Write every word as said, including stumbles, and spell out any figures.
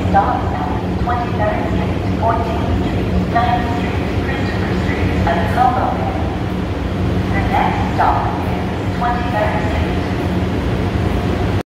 stop at twenty-third Street, fourteenth Street, ninth Street, Christopher Street, and Cumberland. The next stop is twenty-third